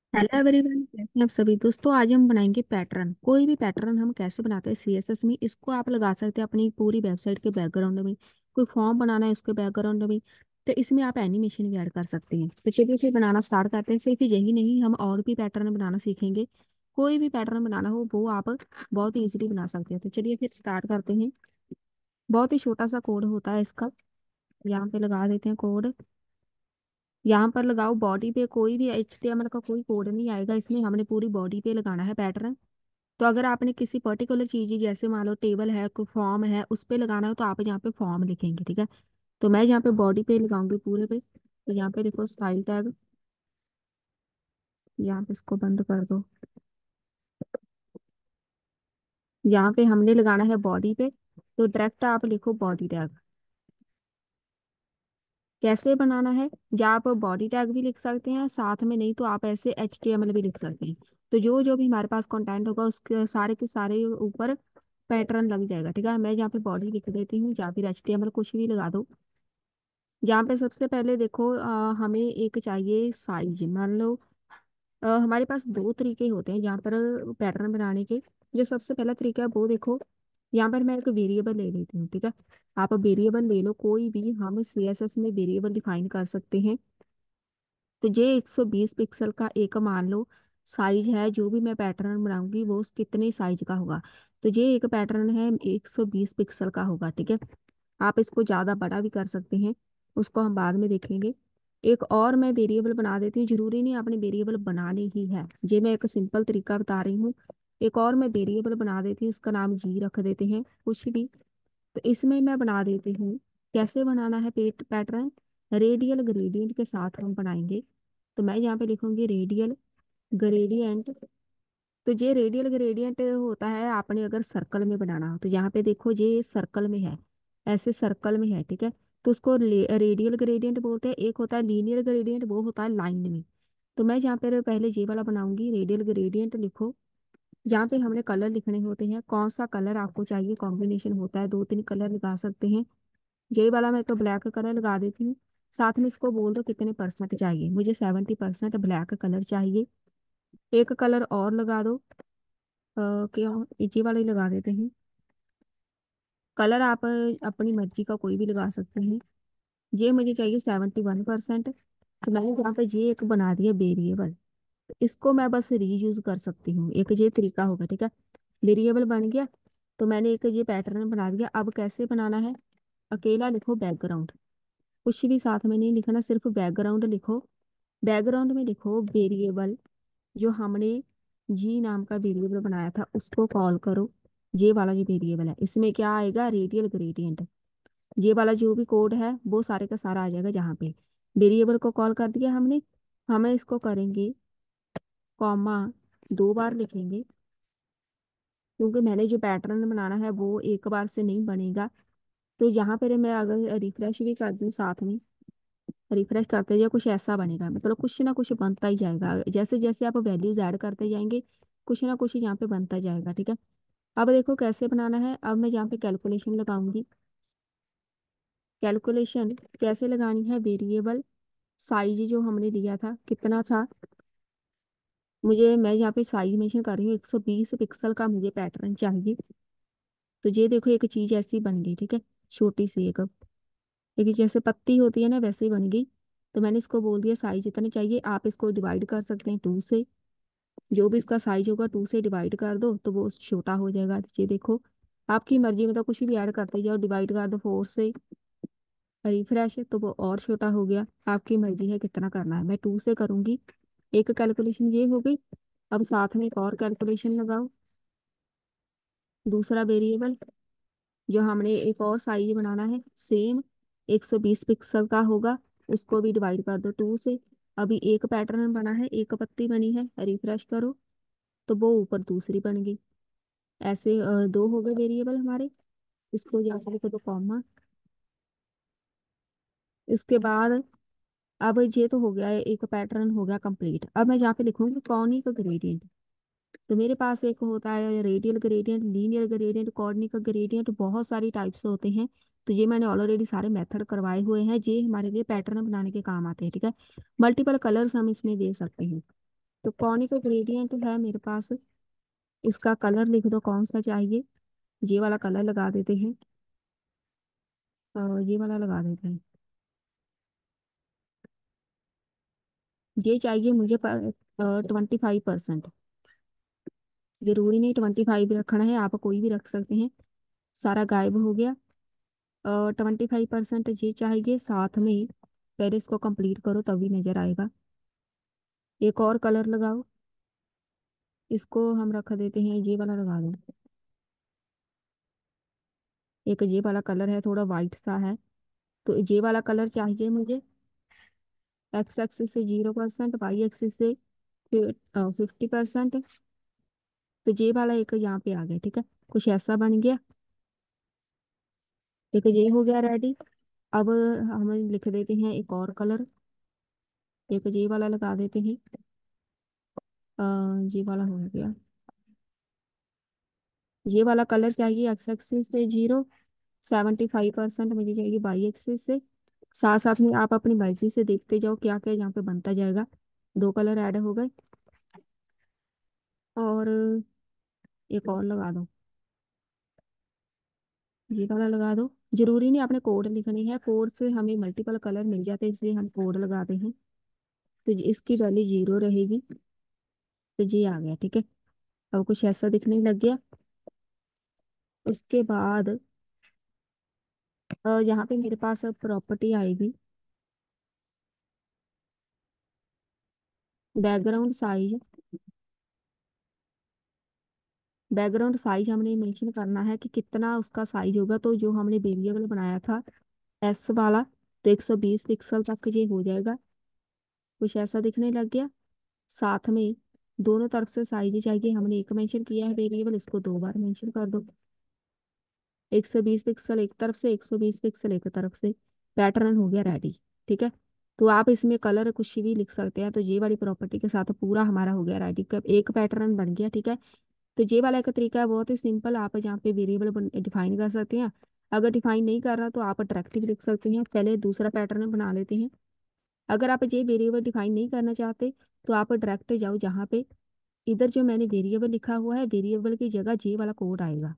Hello everyone, कैसे हैं आप सभी दोस्तों। आज हम बनाएंगे पैटर्न। कोई भी पैटर्न हम कैसे बनाते हैं सीएसएस में, इसको आप लगा सकते हैं अपनी पूरी वेबसाइट के बैकग्राउंड में। कोई फॉर्म बनाना है उसके बैकग्राउंड में, तो इसमें आप एनिमेशन भी ऐड कर सकते हैं। तो चलिए इसे बनाना स्टार्ट करते हैं। सिर्फ यही नहीं, हम और भी पैटर्न बनाना सीखेंगे। कोई भी पैटर्न बनाना हो वो आप बहुत ही ईजिली बना सकते हैं। तो चलिए फिर स्टार्ट करते हैं। बहुत ही छोटा सा कोड होता है इसका। यहाँ पे लगा देते हैं कोड। यहाँ पर लगाओ बॉडी पे। कोई भी HTML का कोई कोड नहीं आएगा इसमें, हमने पूरी बॉडी पे लगाना है पैटर्न। तो अगर आपने किसी पर्टिकुलर चीज, जैसे मान लो टेबल है, कोई फॉर्म है, उस पे लगाना है तो आप यहाँ पे फॉर्म लिखेंगे, ठीक है। तो मैं यहाँ पे बॉडी पे लगाऊंगी पूरे पे। तो यहाँ पे देखो स्टाइल टैग, यहाँ पे इसको बंद कर दो। यहाँ पे हमने लगाना है बॉडी पे, तो डायरेक्ट आप लिखो बॉडी टैग। कैसे बनाना है, या आप बॉडी टैग भी लिख सकते हैं साथ में, नहीं तो आप ऐसे HTML भी लिख सकते हैं। तो जो जो भी हमारे पास कंटेंट होगा उसके सारे के सारे ऊपर पैटर्न लग जाएगा, ठीक है। मैं यहाँ पे बॉडी लिख देती हूँ, या फिर HTML कुछ भी लगा दो। यहाँ पे सबसे पहले देखो हमें एक चाहिए साइज। मान लो हमारे पास दो तरीके होते हैं यहाँ पर पैटर्न बनाने के। जो सबसे पहला तरीका है वो देखो, यहाँ पर मैं एक वेरिएबल ले लेती हूँ, ठीक है। आप वेरिएबल ले लो कोई भी, हम CSS में वेरिएबल डिफाइन कर सकते हैं। तो ये 120 पिक्सल का एक मान लो साइज है। जो भी मैं पैटर्न बनाऊंगी वो उस कितने साइज का होगा। तो ये एक पैटर्न है 120 पिक्सल का होगा, ठीक है। आप इसको ज़्यादा बड़ा भी कर सकते हैं, उसको हम बाद में देखेंगे। एक और मैं वेरिएबल बना देती हूँ, जरूरी नहीं आपने वेरिएबल बनानी ही है, ये मैं एक सिंपल तरीका बता रही हूँ। एक और मैं वेरिएबल बना देती हूँ, उसका नाम जी रख देते हैं कुछ भी। तो इसमें मैं बना देती हूँ, कैसे बनाना है पैटर्न, रेडियल ग्रेडियंट के साथ हम बनाएंगे। तो मैं यहाँ पे लिखूंगी रेडियल ग्रेडियंट। तो ये रेडियल ग्रेडियंट होता है, आपने अगर सर्कल में बनाना हो तो यहाँ पे देखो ये सर्कल में है, ऐसे सर्कल में है, ठीक है। तो उसको रेडियल ग्रेडियंट बोलते हैं। एक होता है लीनियर ग्रेडियंट, वो होता है लाइन में। तो मैं यहाँ पे पहले ये वाला बनाऊंगी, रेडियल ग्रेडियंट लिखो। यहाँ पे हमने कलर लिखने होते हैं, कौन सा कलर आपको चाहिए, कॉम्बिनेशन होता है, दो तीन कलर लगा सकते हैं। यही वाला मैं तो ब्लैक कलर लगा देती हूँ। साथ में इसको बोल दो कितने परसेंट चाहिए, मुझे 70% ब्लैक कलर चाहिए। एक कलर और लगा दो। क्यों, ये वाला ही लगा देते हैं। कलर आप अपनी मर्जी का कोई भी लगा सकते हैं। ये मुझे चाहिए 71%। तो मैंने यहाँ पे ये एक बना दिया वेरिएबल। इसको मैं बस रीयूज कर सकती हूँ, एक ये तरीका होगा, ठीक है। वेरिएबल बन गया। तो मैंने एक ये पैटर्न बना दिया। अब कैसे बनाना है, अकेला लिखो बैकग्राउंड। कुछ भी साथ में नहीं लिखना, सिर्फ बैकग्राउंड लिखो। बैकग्राउंड में लिखो वेरिएबल, जो हमने जी नाम का वेरिएबल बनाया था उसको कॉल करो। ये वाला जो वेरिएबल है इसमें क्या आएगा, रेडियल ग्रेडियंट। ये वाला जो भी कोड है वो सारे का सारा आ जाएगा। जहाँ पे वेरिएबल को कॉल कर दिया हमने, हमें इसको करेंगे कॉमा, दो बार लिखेंगे, क्योंकि मैंने जो पैटर्न बनाना है वो एक बार से नहीं बनेगा। तो यहाँ पर मैं अगर रिफ्रेश भी कर दूँ साथ में, रिफ्रेश करते जाए कुछ ऐसा बनेगा, मतलब कुछ ना कुछ बनता ही जाएगा। जैसे जैसे आप वैल्यूज ऐड करते जाएंगे कुछ ना कुछ यहाँ पे बनता जाएगा, ठीक है। अब देखो कैसे बनाना है। अब मैं यहाँ पे कैलकुलेशन लगाऊंगी। कैलकुलेशन कैसे लगानी है, वेरिएबल साइज जो हमने दिया था कितना था, मुझे मैं यहाँ पे साइज मेंशन कर रही हूँ, 120 पिक्सल का मुझे पैटर्न चाहिए। तो ये देखो एक चीज ऐसी बन गई, ठीक है। छोटी सी एक जैसे पत्ती होती है ना, वैसे ही बन गई। तो मैंने इसको बोल दिया साइज इतने चाहिए। आप इसको डिवाइड कर सकते हैं 2 से। जो भी इसका साइज होगा 2 से डिवाइड कर दो तो वो छोटा हो जाएगा। ये देखो आपकी मर्जी, मतलब कुछ भी ऐड करते जाओ। डिवाइड कर दो 4 से, रिफ्रेश, तो वो और छोटा हो गया। आपकी मर्जी है कितना करना है, मैं 2 से करूंगी। एक कैलकुलेशन ये हो गई। अब साथ में एक और कैलकुलेशन लगाओ, दूसरा वेरिएबल जो हमने एक और साइज बनाना है सेम 120 पिक्सल का होगा, उसको भी डिवाइड कर दो 2 से। अभी एक पैटर्न बना है, एक पत्ती बनी है, रिफ्रेश करो तो वो ऊपर दूसरी बन गई। ऐसे दो हो गए वेरिएबल हमारे। इसको यहाँ से लिखो तो कॉमा। इसके बाद अब ये तो हो गया है, एक पैटर्न हो गया कंप्लीट। अब मैं यहाँ पे लिखूंगी कॉनिक ग्रेडियंट। तो मेरे पास एक होता है radial gradient, linear gradient, conic gradient, बहुत सारी टाइप्स होते हैं। तो ये मैंने ऑलरेडी सारे मेथड करवाए हुए हैं, ये हमारे लिए पैटर्न बनाने के काम आते हैं, ठीक है। मल्टीपल कलर्स हम इसमें दे सकते हैं। तो कॉनिक ग्रेडियंट है मेरे पास। इसका कलर लिख दो कौन सा चाहिए। ये वाला कलर लगा देते हैं। ये वाला लगा देते हैं। ये चाहिए मुझे 25%। जरूरी नहीं 25 रखना है, आप कोई भी रख सकते हैं। सारा गायब हो गया। 25% ये चाहिए साथ में। पहले इसको कंप्लीट करो तभी नजर आएगा। एक और कलर लगाओ। इसको हम रख देते हैं, ये वाला लगा दो। एक ये वाला कलर है, थोड़ा वाइट सा है। तो ये वाला कलर चाहिए मुझे। एक्स एक्सिस से 0%, वाई एक्सिस से 50%। तो ये वाला एक यहाँ पे आ गया, ठीक है। कुछ ऐसा बन गया। एक ये हो गया रेडी। अब हम लिख देते हैं एक और कलर। एक ये वाला लगा देते हैं। अ, ये वाला हो गया। ये वाला कलर चाहिए एक्स एक्सिस से 75% मुझे चाहिए वाई एक्सिस से। साथ साथ में आप अपनी मर्जी से देखते जाओ क्या क्या यहाँ पे बनता जाएगा। दो कलर ऐड हो गए। और एक और लगा दो। ये वाला लगा दो। जरूरी नहीं आपने कोड लिखनी है, कोड से हमें मल्टीपल कलर मिल जाते हैं इसलिए हम कोड लगाते हैं। तो इसकी वैल्यू 0 रहेगी। तो ये आ गया, ठीक है। अब कुछ ऐसा दिखने लग गया। इसके बाद यहाँ पे मेरे पास अब प्रॉपर्टी आएगी। Background size. बैकग्राउंड साइज हमने मेंशन करना है कि कितना उसका साइज होगा। तो जो हमने वेरिएबल बनाया था एस वाला, तो 120 पिक्सल तक ये हो जाएगा। कुछ ऐसा दिखने लग गया। साथ में दोनों तरफ से साइज चाहिए। हमने एक मेंशन किया है वेरिएबल, इसको दो बार मेंशन कर दो। 120 पिक्सल एक तरफ से, 120 पिक्सल एक तरफ से। पैटर्न हो गया रेडी, ठीक है। तो आप इसमें कलर कुछ भी लिख सकते हैं। तो ये वाली प्रॉपर्टी के साथ पूरा हमारा हो गया रेडी, एक पैटर्न बन गया, ठीक है। तो ये वाला एक तरीका है बहुत ही सिंपल, आप जहाँ पे वेरिएबल डिफाइन कर सकते हैं। अगर डिफाइन नहीं कर रहा तो आप डायरेक्टली लिख सकते हैं। पहले दूसरा पैटर्न बना लेते हैं। अगर आप ये वेरिएबल डिफाइन नहीं करना चाहते तो आप डायरेक्ट जाओ जहाँ पे इधर जो मैंने वेरिएबल लिखा हुआ है, वेरिएबल की जगह जे वाला कोड आएगा।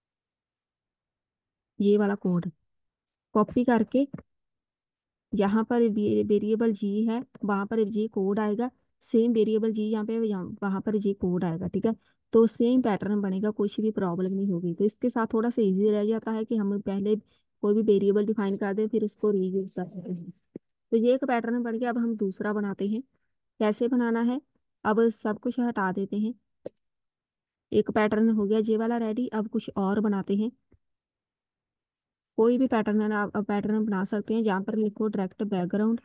ये वाला कोड कॉपी करके जहाँ पर वेरिएबल जी है वहां पर ये कोड आएगा। सेम वेरिएबल जी यहाँ पे वहां पर ये कोड आएगा, ठीक है। तो सेम पैटर्न बनेगा, कुछ भी प्रॉब्लम नहीं होगी। तो इसके साथ थोड़ा सा इजी रह जाता है कि हम पहले कोई भी वेरिएबल डिफाइन कर दें फिर उसको रीयूज कर सकते हैं। तो ये एक पैटर्न बन गया। अब हम दूसरा बनाते हैं। कैसे बनाना है, अब सब कुछ हटा देते हैं। एक पैटर्न हो गया ये वाला रेडी। अब कुछ और बनाते हैं। कोई भी पैटर्न आप पैटर्न बना सकते हैं। जहाँ पर लिखो डायरेक्ट बैकग्राउंड।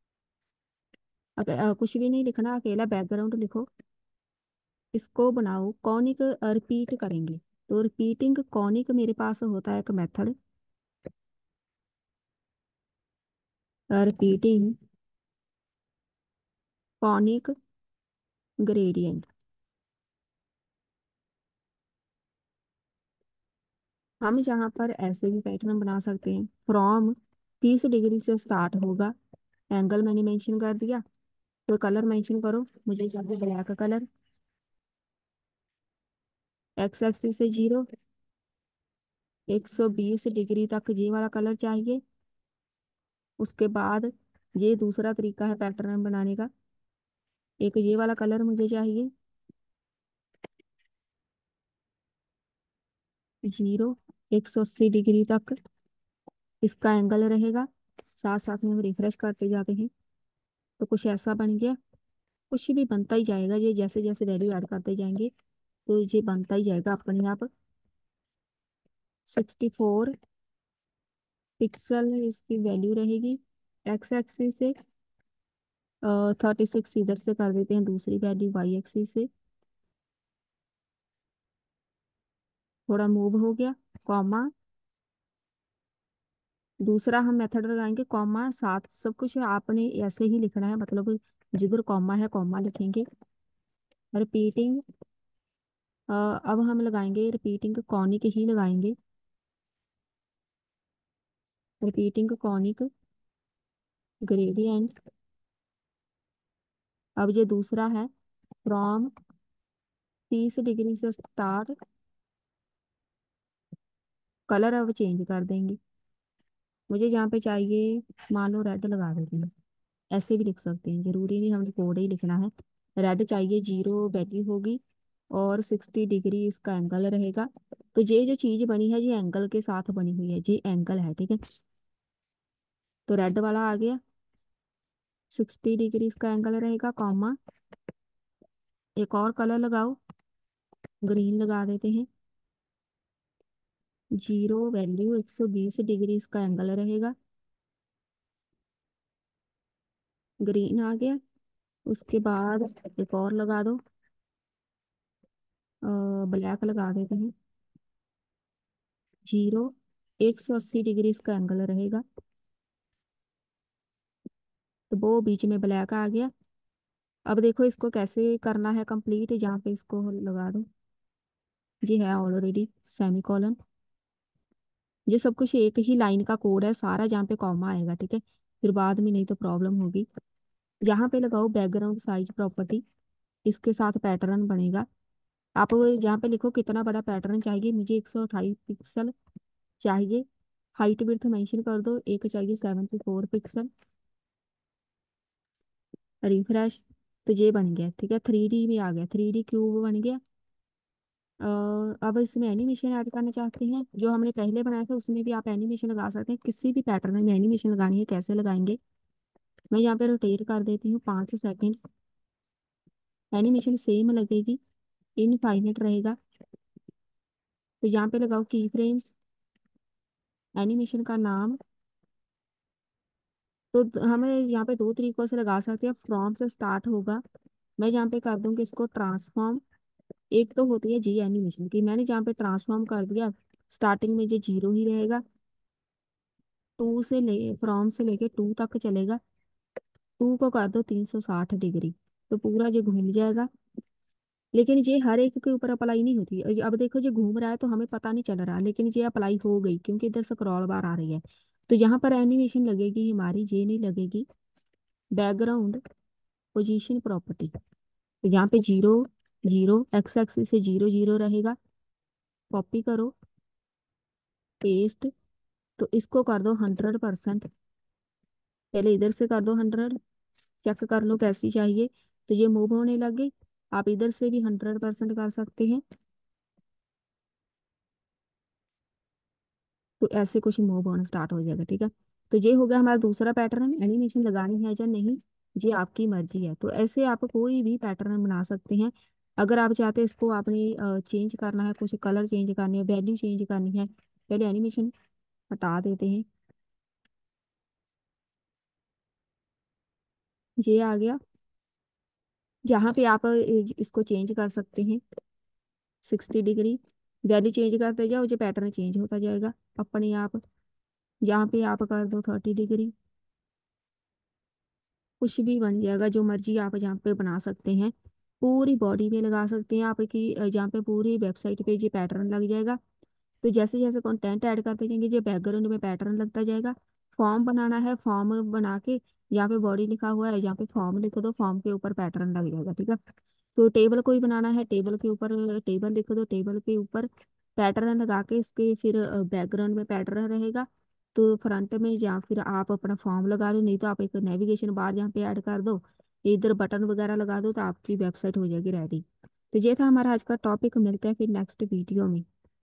अगर कुछ भी नहीं लिखना, अकेला बैकग्राउंड लिखो। इसको बनाओ कॉनिक, रिपीट करेंगे। तो रिपीटिंग कॉनिक मेरे पास होता है एक मेथड। Repeating conic gradient. हम यहाँ पर ऐसे भी पैटर्न बना सकते हैं। फ्रॉम 30 डिग्री से स्टार्ट होगा। एंगल मैंने मेंशन कर दिया। तो कलर मेंशन करो, मुझे चाहिए ब्लैक कलर। एक्स एक्सिस से 0, 120 डिग्री तक ये वाला कलर चाहिए। उसके बाद ये दूसरा तरीका है पैटर्न बनाने का। एक ये वाला कलर मुझे चाहिए। 0, 180 डिग्री तक इसका एंगल रहेगा। साथ साथ में हम रिफ्रेश करते जाते हैं। तो कुछ ऐसा बन गया। कुछ भी बनता ही जाएगा, ये जैसे जैसे वैल्यू ऐड करते जाएंगे तो ये बनता ही जाएगा अपने आप। 64 पिक्सल इसकी वैल्यू रहेगी। एक्स एक्सिस से 36 इधर से कर देते हैं दूसरी वैल्यू वाई एक्सिस से। थोड़ा मूव हो गया। कॉमा, दूसरा हम मेथड लगाएंगे कॉमा साथ। सब कुछ आपने ऐसे ही लिखना है, मतलब जिधर कॉमा है कॉमा लिखेंगे। रिपीटिंग, अब हम लगाएंगे रिपीटिंग कॉनिक ही लगाएंगे। Repeating conic gradient. अब ये दूसरा है। फ्रॉम 30 डिग्री से स्टार्ट। कलर अब चेंज कर देंगे। मुझे जहाँ पे चाहिए, मान लो रेड लगा देते हैं। ऐसे भी लिख सकते हैं, जरूरी नहीं हमें कोड ही लिखना है। रेड चाहिए, 0 वैल्यू होगी और 60 डिग्री इसका एंगल रहेगा। तो ये जो चीज बनी है ये एंगल के साथ बनी हुई है, ये एंगल है, ठीक है। तो रेड वाला आ गया, 60 डिग्री इसका एंगल रहेगा, कॉमा। एक और कलर लगाओ, ग्रीन लगा देते हैं। 0 वैल्यू, 120 डिग्री इसका एंगल रहेगा, ग्रीन आ गया। उसके बाद एक और लगा दो, ब्लैक लगा देते हैं। 0, 180 डिग्री इसका एंगल रहेगा। तो वो बीच में ब्लैक आ गया। अब देखो इसको कैसे करना है कंप्लीट, जहाँ पे इसको लगा दो। जी है ऑलरेडी सेमीकोलन। ये सब कुछ एक ही लाइन का कोड है सारा, जहाँ पे कॉमा आएगा, ठीक है। फिर बाद में नहीं तो प्रॉब्लम होगी। यहाँ पे लगाओ बैकग्राउंड साइज प्रॉपर्टी, इसके साथ पैटर्न बनेगा। आप जहाँ पे लिखो कितना बड़ा पैटर्न चाहिए, मुझे 128 पिक्सल चाहिए। हाइट विड्थ मेंशन कर दो, एक चाहिए 74 पिक्सल। रिफ्रेश। तो ये बन गया, ठीक है, 3D में आ गया, 3D क्यूब बन गया। अब इसमें एनिमेशन ऐड करना चाहते हैं, जो हमने पहले बनाया था उसमें भी आप एनिमेशन लगा सकते हैं। किसी भी पैटर्न में एनिमेशन लगानी है, कैसे लगाएंगे। मैं यहाँ पे रोटेट कर देती हूँ 5 सेकेंड। एनिमेशन सेम लगेगी, इनफाइनाइट रहेगा। तो यहाँ पे लगाओ की फ्रेम्स, एनिमेशन का नाम। तो हमें यहाँ पे दो तरीकों से लगा सकते हैं, फ्रॉम से स्टार्ट होगा। मैं यहाँ पे कर दूंगी इसको ट्रांसफॉर्म। एक तो होती है जी एनिमेशन की, मैंने जहाँ पे ट्रांसफॉर्म कर दिया, स्टार्टिंग में जो 0 ही रहेगा। टू से ले फ्रॉम से लेके 2 तक चलेगा। 2 को कर दो 360 डिग्री, तो पूरा जो घूम जाएगा। लेकिन ये हर एक के ऊपर अप्लाई नहीं होती। अब देखो ये घूम रहा है तो हमें पता नहीं चल रहा, लेकिन ये अप्लाई हो गई क्योंकि इधर स्क्रॉल बार आ रही है। तो यहाँ पर एनिमेशन लगेगी हमारी, ये नहीं लगेगी। बैकग्राउंड पोजीशन प्रॉपर्टी, तो यहाँ पे 0 0, एक्स एक्सिस से 0 0 रहेगा। कॉपी करो, पेस्ट। तो इसको कर दो 100%। पहले इधर से कर दो 100, चेक कर लो कैसी चाहिए। तो ये मूव होने लग गई। आप इधर से भी 100% कर सकते हैं। तो ऐसे कुछ मूव होना स्टार्ट हो जाएगा, ठीक है। तो ये हो गया हमारा दूसरा पैटर्न। एनिमेशन लगानी है या नहीं, ये आपकी मर्जी है। तो ऐसे आप कोई भी पैटर्न बना सकते हैं। अगर आप चाहते हैं इसको आपने चेंज करना है, कुछ कलर चेंज करनी है, वैल्यू चेंज करनी है, पहले एनिमेशन हटा देते हैं। ये आ गया, जहाँ पे आप इसको चेंज कर सकते हैं। 60 डिग्री वैल्यू चेंज करते जाओ, जो पैटर्न चेंज होता जाएगा अपने आप। यहाँ पे आप कर दो 30 डिग्री, कुछ भी बन जाएगा, जो मर्जी आप यहाँ पे बना सकते हैं। पूरी बॉडी पे लगा सकते हैं आपकी, यहाँ पे पूरी वेबसाइट पे ये पैटर्न लग जाएगा। तो जैसे जैसे कंटेंट ऐड करते जाएंगे, ये बैकग्राउंड में पैटर्न लगता जाएगा। फॉर्म बनाना है, फॉर्म बना के यहाँ पे बॉडी लिखा हुआ है, यहाँ पे फॉर्म लिख दो, फॉर्म के ऊपर पैटर्न लग जाएगा, ठीक है। तो टेबल कोई बनाना है, टेबल के ऊपर टेबल लिख दो, टेबल के ऊपर पैटर्न लगा के इसके फिर बैकग्राउंड में पैटर्न रहेगा। तो फ्रंट में या फिर आप अपना फॉर्म लगा लो, नहीं तो आप एक नेविगेशन बार यहाँ पे ऐड कर दो, इधर बटन वगैरह लगा दो, तो आपकी वेबसाइट हो जाएगी रेडी। तो ये था हमारा आज का टॉपिक, मिलते हैं फिर नेक्स्ट वीडियो में।